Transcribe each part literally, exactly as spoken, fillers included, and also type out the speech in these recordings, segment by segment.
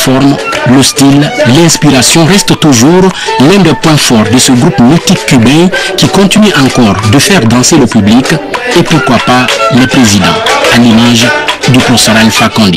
forme, le style, l'inspiration restent toujours l'un des points forts de ce groupe mythique cubain qui continue encore de faire danser le public et pourquoi pas les présidents, à l'image du professeur Alpha Condé.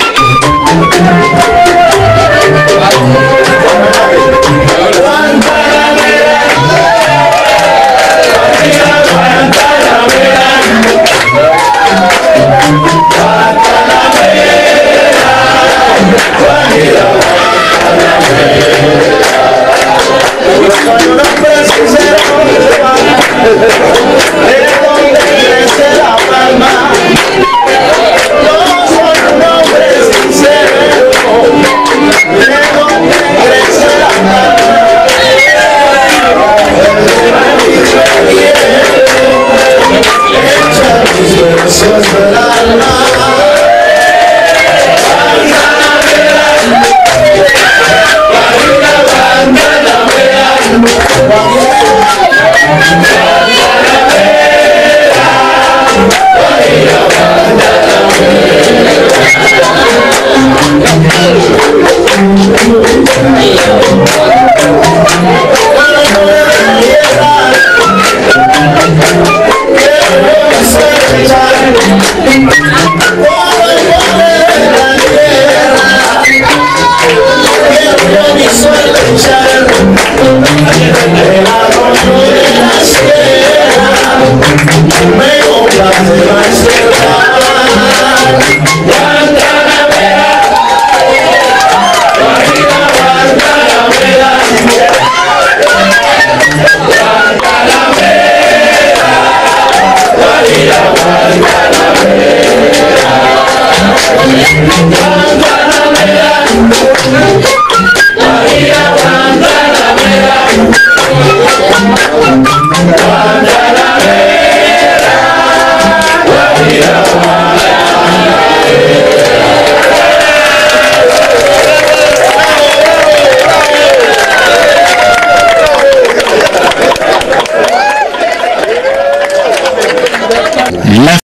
Me